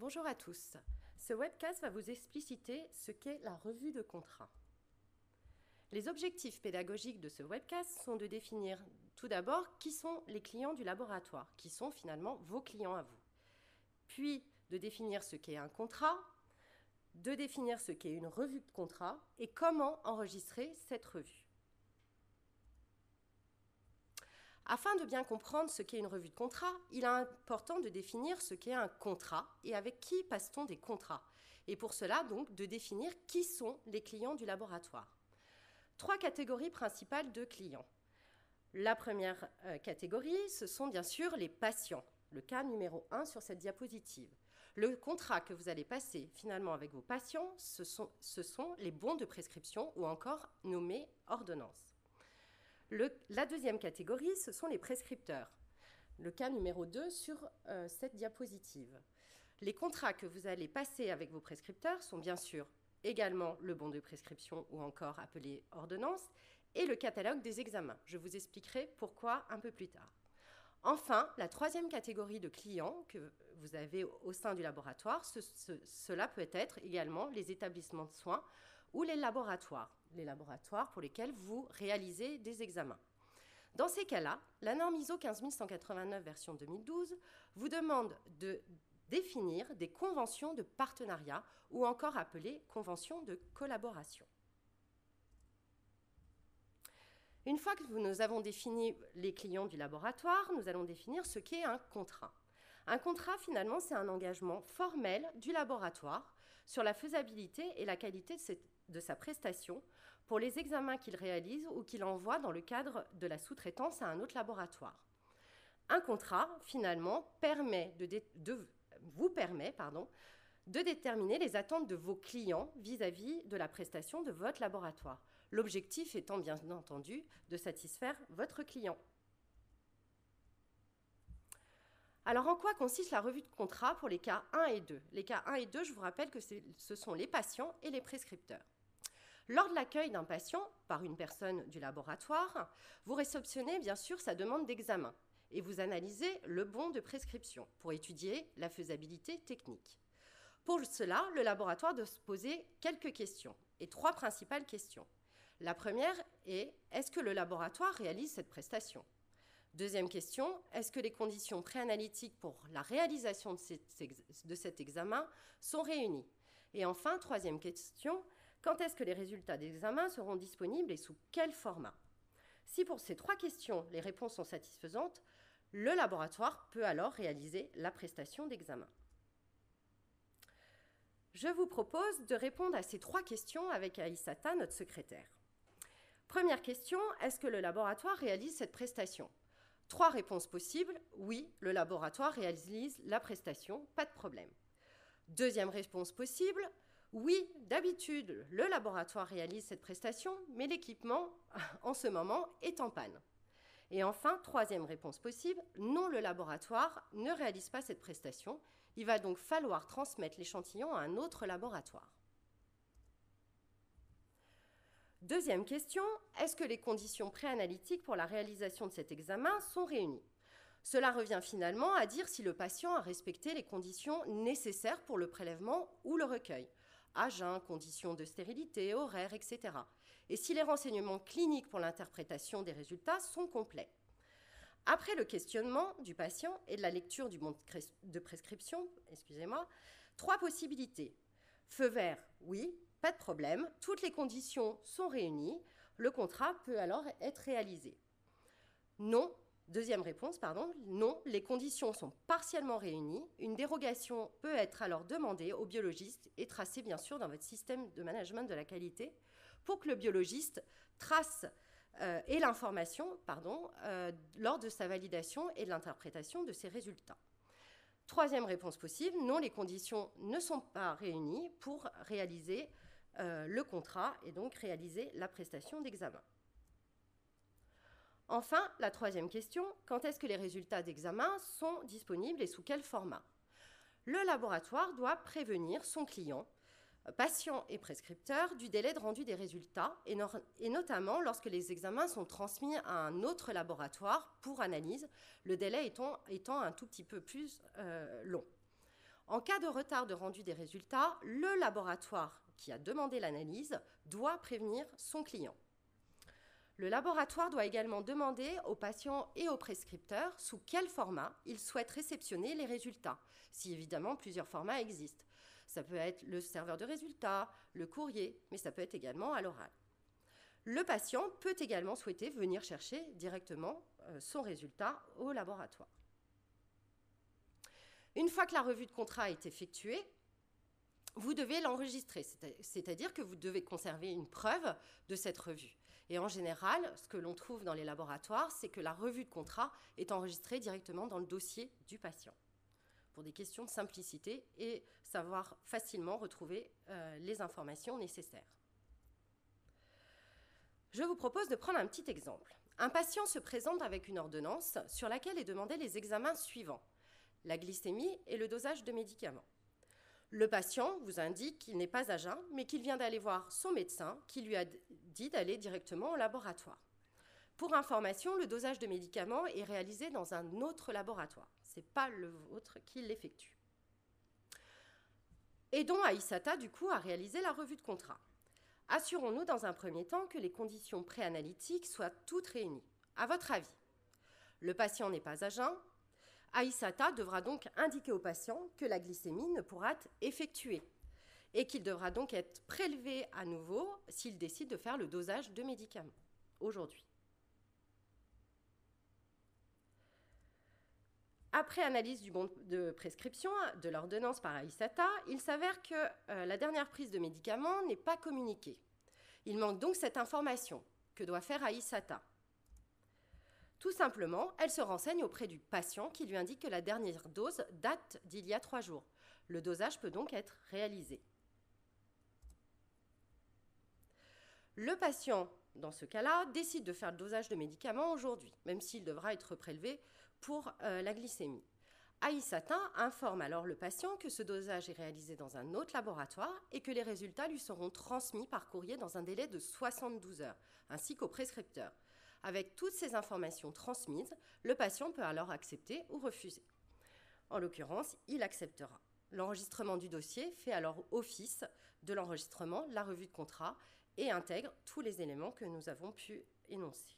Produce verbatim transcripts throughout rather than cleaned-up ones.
Bonjour à tous. Ce webcast va vous expliciter ce qu'est la revue de contrat. Les objectifs pédagogiques de ce webcast sont de définir tout d'abord qui sont les clients du laboratoire, qui sont finalement vos clients à vous. Puis de définir ce qu'est un contrat, de définir ce qu'est une revue de contrat et comment enregistrer cette revue. Afin de bien comprendre ce qu'est une revue de contrat, il est important de définir ce qu'est un contrat et avec qui passe-t-on des contrats. Et pour cela, donc, de définir qui sont les clients du laboratoire. Trois catégories principales de clients. La première euh, catégorie, ce sont bien sûr les patients, le cas numéro un sur cette diapositive. Le contrat que vous allez passer finalement avec vos patients, ce sont, ce sont les bons de prescription ou encore nommés ordonnances. Le, la deuxième catégorie, ce sont les prescripteurs. Le cas numéro deux sur euh, cette diapositive. Les contrats que vous allez passer avec vos prescripteurs sont bien sûr également le bon de prescription ou encore appelé ordonnance et le catalogue des examens. Je vous expliquerai pourquoi un peu plus tard. Enfin, la troisième catégorie de clients que vous avez au sein du laboratoire, ce, ce, cela peut être également les établissements de soins ou les laboratoires, les laboratoires pour lesquels vous réalisez des examens. Dans ces cas-là, la norme I S O quinze mille cent quatre-vingt-neuf version deux mille douze vous demande de définir des conventions de partenariat ou encore appelées conventions de collaboration. Une fois que nous avons défini les clients du laboratoire, nous allons définir ce qu'est un contrat. Un contrat, finalement, c'est un engagement formel du laboratoire sur la faisabilité et la qualité de, cette, de sa prestation pour les examens qu'il réalise ou qu'il envoie dans le cadre de la sous-traitance à un autre laboratoire. Un contrat, finalement, permet de, de, vous permet pardon, de déterminer les attentes de vos clients vis-à-vis de la prestation de votre laboratoire. L'objectif étant bien entendu de satisfaire votre client. Alors en quoi consiste la revue de contrat pour les cas un et deux? Les cas un et deux, je vous rappelle que ce sont les patients et les prescripteurs. Lors de l'accueil d'un patient par une personne du laboratoire, vous réceptionnez bien sûr sa demande d'examen et vous analysez le bon de prescription pour étudier la faisabilité technique. Pour cela, le laboratoire doit se poser quelques questions, et trois principales questions. La première est, est-ce que le laboratoire réalise cette prestation? Deuxième question, est-ce que les conditions préanalytiques pour la réalisation de, cette, de cet examen sont réunies? Et enfin, troisième question, quand est-ce que les résultats d'examen seront disponibles et sous quel format? Si pour ces trois questions, les réponses sont satisfaisantes, le laboratoire peut alors réaliser la prestation d'examen. Je vous propose de répondre à ces trois questions avec Aïssata, notre secrétaire. Première question, est-ce que le laboratoire réalise cette prestation? Trois réponses possibles, oui, le laboratoire réalise la prestation, pas de problème. Deuxième réponse possible, oui, d'habitude, le laboratoire réalise cette prestation, mais l'équipement, en ce moment, est en panne. Et enfin, troisième réponse possible, non, le laboratoire ne réalise pas cette prestation. Il va donc falloir transmettre l'échantillon à un autre laboratoire. Deuxième question, est-ce que les conditions préanalytiques pour la réalisation de cet examen sont réunies? Cela revient finalement à dire si le patient a respecté les conditions nécessaires pour le prélèvement ou le recueil. À jeun, conditions de stérilité, horaires, et cetera. Et si les renseignements cliniques pour l'interprétation des résultats sont complets. Après le questionnement du patient et de la lecture du bon de prescription, excusez-moi, trois possibilités. Feu vert, oui, pas de problème, toutes les conditions sont réunies, le contrat peut alors être réalisé. Non, deuxième réponse, pardon, non, les conditions sont partiellement réunies, une dérogation peut être alors demandée au biologiste et tracée bien sûr dans votre système de management de la qualité pour que le biologiste trace euh, et l'information pardon, euh, lors de sa validation et de l'interprétation de ses résultats. Troisième réponse possible, non, les conditions ne sont pas réunies pour réaliser euh, le contrat et donc réaliser la prestation d'examen. Enfin, la troisième question, quand est-ce que les résultats d'examen sont disponibles et sous quel format? Le laboratoire doit prévenir son client, patient et prescripteur, du délai de rendu des résultats, et, no et notamment lorsque les examens sont transmis à un autre laboratoire pour analyse, le délai étant, étant un tout petit peu plus euh, long. En cas de retard de rendu des résultats, le laboratoire qui a demandé l'analyse doit prévenir son client. Le laboratoire doit également demander aux patients et aux prescripteurs sous quel format ils souhaitent réceptionner les résultats, si évidemment plusieurs formats existent. Ça peut être le serveur de résultats, le courrier, mais ça peut être également à l'oral. Le patient peut également souhaiter venir chercher directement son résultat au laboratoire. Une fois que la revue de contrat est effectuée, vous devez l'enregistrer, c'est-à-dire que vous devez conserver une preuve de cette revue. Et en général, ce que l'on trouve dans les laboratoires, c'est que la revue de contrat est enregistrée directement dans le dossier du patient, pour des questions de simplicité et savoir facilement retrouver euh, les informations nécessaires. Je vous propose de prendre un petit exemple. Un patient se présente avec une ordonnance sur laquelle est demandé les examens suivants: la glycémie et le dosage de médicaments. Le patient vous indique qu'il n'est pas à jeun, mais qu'il vient d'aller voir son médecin qui lui a dit d'aller directement au laboratoire. Pour information, le dosage de médicaments est réalisé dans un autre laboratoire. Ce n'est pas le vôtre qui l'effectue. Aidons Aïssata, du coup, à réaliser la revue de contrat. Assurons-nous dans un premier temps que les conditions préanalytiques soient toutes réunies. À votre avis, le patient n'est pas à jeun. Aïssata devra donc indiquer au patient que la glycémie ne pourra être effectuée et qu'il devra donc être prélevé à nouveau s'il décide de faire le dosage de médicaments aujourd'hui. Après analyse du bon de prescription de l'ordonnance par Aïssata, il s'avère que euh, la dernière prise de médicaments n'est pas communiquée. Il manque donc cette information. Que doit faire Aïssata ? Tout simplement, elle se renseigne auprès du patient qui lui indique que la dernière dose date d'il y a trois jours. Le dosage peut donc être réalisé. Le patient, dans ce cas-là, décide de faire le dosage de médicaments aujourd'hui, même s'il devra être prélevé pour euh, la glycémie. Aïssata informe alors le patient que ce dosage est réalisé dans un autre laboratoire et que les résultats lui seront transmis par courrier dans un délai de soixante-douze heures, ainsi qu'au prescripteur. Avec toutes ces informations transmises, le patient peut alors accepter ou refuser. En l'occurrence, il acceptera. L'enregistrement du dossier fait alors office de l'enregistrement, la revue de contrat, et intègre tous les éléments que nous avons pu énoncer.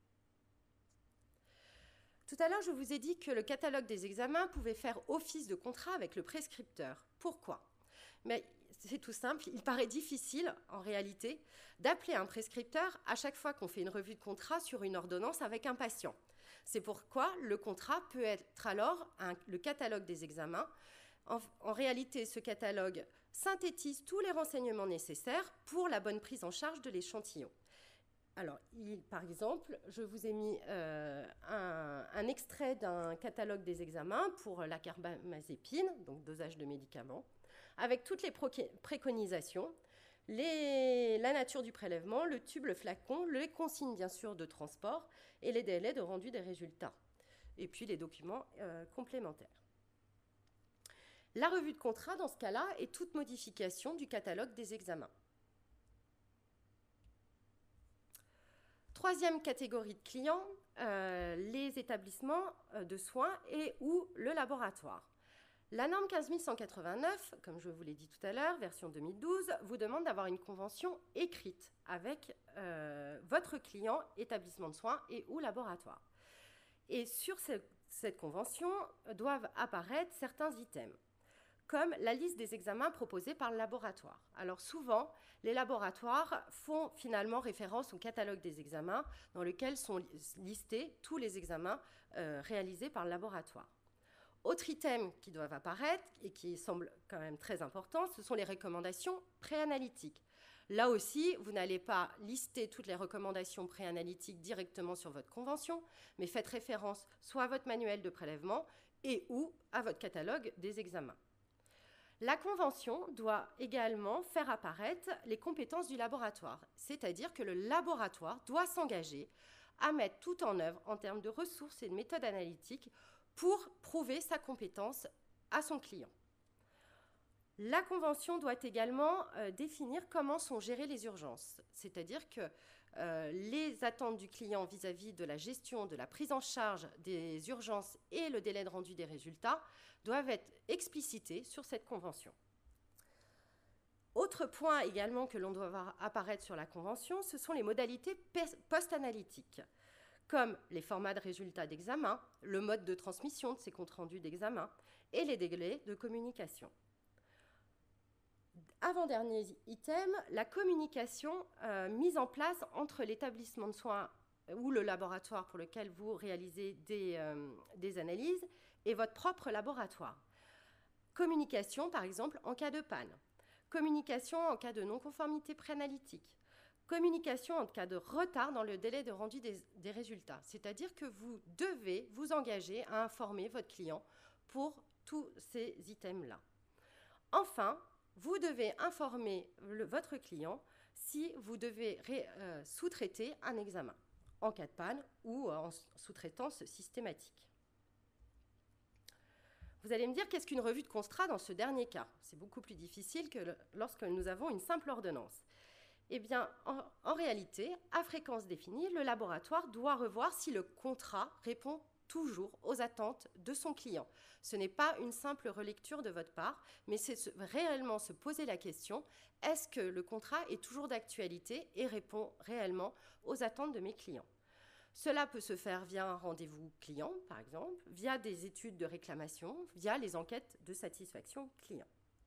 Tout à l'heure, je vous ai dit que le catalogue des examens pouvait faire office de contrat avec le prescripteur. Pourquoi ? Mais c'est tout simple, il paraît difficile, en réalité, d'appeler un prescripteur à chaque fois qu'on fait une revue de contrat sur une ordonnance avec un patient. C'est pourquoi le contrat peut être alors un, le catalogue des examens. En, en réalité, ce catalogue synthétise tous les renseignements nécessaires pour la bonne prise en charge de l'échantillon. Alors, il, par exemple, je vous ai mis euh, un, un extrait d'un catalogue des examens pour la carbamazépine, donc dosage de médicaments, avec toutes les préconisations, les, la nature du prélèvement, le tube, le flacon, les consignes bien sûr de transport et les délais de rendu des résultats, et puis les documents euh, complémentaires. La revue de contrat, dans ce cas-là, est toute modification du catalogue des examens. Troisième catégorie de clients, euh, les établissements de soins et ou le laboratoire. La norme quinze mille cent quatre-vingt-neuf, comme je vous l'ai dit tout à l'heure, version deux mille douze, vous demande d'avoir une convention écrite avec euh, votre client, établissement de soins et ou laboratoire. Et sur ce, cette convention doivent apparaître certains items, comme la liste des examens proposés par le laboratoire. Alors souvent, les laboratoires font finalement référence au catalogue des examens dans lequel sont listés tous les examens euh, réalisés par le laboratoire. Autre item qui doivent apparaître et qui semble quand même très important, ce sont les recommandations préanalytiques. Là aussi, vous n'allez pas lister toutes les recommandations préanalytiques directement sur votre convention, mais faites référence soit à votre manuel de prélèvement et ou à votre catalogue des examens. La convention doit également faire apparaître les compétences du laboratoire, c'est-à-dire que le laboratoire doit s'engager à mettre tout en œuvre en termes de ressources et de méthodes analytiques pour prouver sa compétence à son client. La convention doit également euh, définir comment sont gérées les urgences, c'est-à-dire que euh, les attentes du client vis-à-vis de la gestion, de la prise en charge des urgences et le délai de rendu des résultats doivent être explicitées sur cette convention. Autre point également que l'on doit voir apparaître sur la convention, ce sont les modalités post-analytiques, comme les formats de résultats d'examen, le mode de transmission de ces comptes rendus d'examen et les délais de communication. Avant-dernier item, la communication euh, mise en place entre l'établissement de soins ou le laboratoire pour lequel vous réalisez des, euh, des analyses et votre propre laboratoire. Communication, par exemple, en cas de panne. Communication en cas de non-conformité préanalytique. Communication en cas de retard dans le délai de rendu des, des résultats. C'est-à-dire que vous devez vous engager à informer votre client pour tous ces items-là. Enfin, vous devez informer le, votre client si vous devez euh, sous-traiter un examen en cas de panne ou en sous-traitance systématique. Vous allez me dire qu'est-ce qu'une revue de contrat dans ce dernier cas? C'est beaucoup plus difficile que le, lorsque nous avons une simple ordonnance. Eh bien, en, en réalité, à fréquence définie, le laboratoire doit revoir si le contrat répond toujours aux attentes de son client. Ce n'est pas une simple relecture de votre part, mais c'est réellement se poser la question, est-ce que le contrat est toujours d'actualité et répond réellement aux attentes de mes clients? Cela peut se faire via un rendez-vous client, par exemple, via des études de réclamation, via les enquêtes de satisfaction client.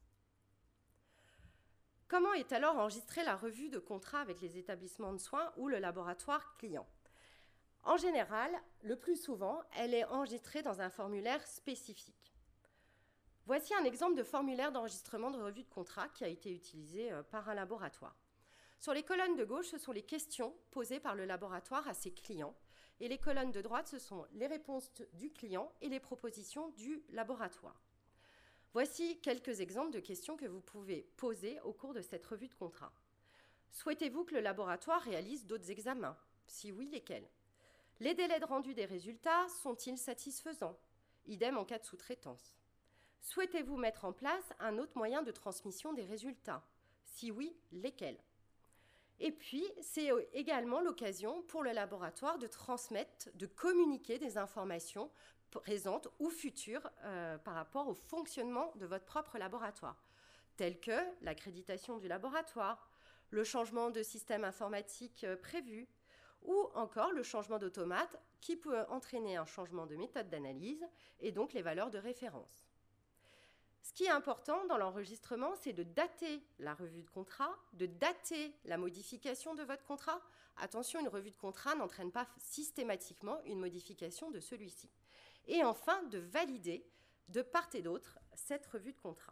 Comment est alors enregistrée la revue de contrat avec les établissements de soins ou le laboratoire client? En général, le plus souvent, elle est enregistrée dans un formulaire spécifique. Voici un exemple de formulaire d'enregistrement de revue de contrat qui a été utilisé par un laboratoire. Sur les colonnes de gauche, ce sont les questions posées par le laboratoire à ses clients, et les colonnes de droite, ce sont les réponses du client et les propositions du laboratoire. Voici quelques exemples de questions que vous pouvez poser au cours de cette revue de contrat. Souhaitez-vous que le laboratoire réalise d'autres examens? Si oui, lesquels? Les délais de rendu des résultats sont-ils satisfaisants? Idem en cas de sous-traitance. Souhaitez-vous mettre en place un autre moyen de transmission des résultats? Si oui, lesquels? Et puis, c'est également l'occasion pour le laboratoire de transmettre, de communiquer des informations présentes ou futures euh, par rapport au fonctionnement de votre propre laboratoire, telles que l'accréditation du laboratoire, le changement de système informatique euh, prévu, ou encore le changement d'automate qui peut entraîner un changement de méthode d'analyse et donc les valeurs de référence. Ce qui est important dans l'enregistrement, c'est de dater la revue de contrat, de dater la modification de votre contrat. Attention, une revue de contrat n'entraîne pas systématiquement une modification de celui-ci. Et enfin, de valider de part et d'autre cette revue de contrat.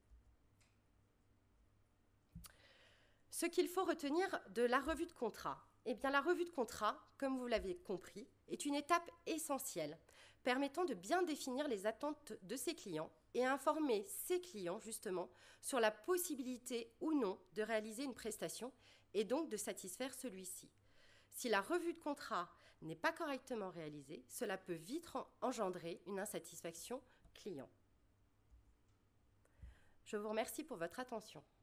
Ce qu'il faut retenir de la revue de contrat, eh bien, la revue de contrat, comme vous l'avez compris, est une étape essentielle permettant de bien définir les attentes de ses clients et informer ses clients justement sur la possibilité ou non de réaliser une prestation et donc de satisfaire celui-ci. Si la revue de contrat n'est pas correctement réalisée, cela peut vite engendrer une insatisfaction client. Je vous remercie pour votre attention.